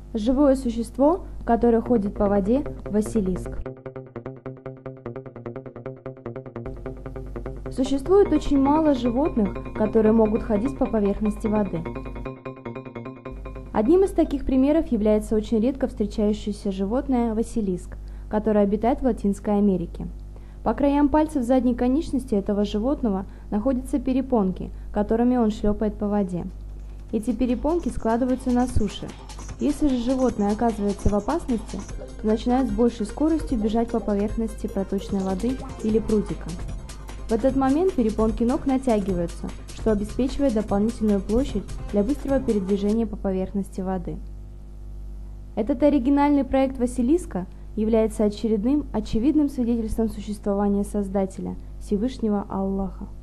Живое существо, которое ходит по воде – Василиск. Существует очень мало животных, которые могут ходить по поверхности воды. Одним из таких примеров является очень редко встречающееся животное Василиск, которое обитает в Латинской Америке. По краям пальцев задней конечности этого животного находятся перепонки, которыми он шлепает по воде. Эти перепонки складываются на суше. Если же животное оказывается в опасности, то начинает с большей скоростью бежать по поверхности проточной воды или прудика. В этот момент перепонки ног натягиваются, что обеспечивает дополнительную площадь для быстрого передвижения по поверхности воды. Этот оригинальный проект Василиска является очевидным свидетельством существования Создателя, Всевышнего Аллаха.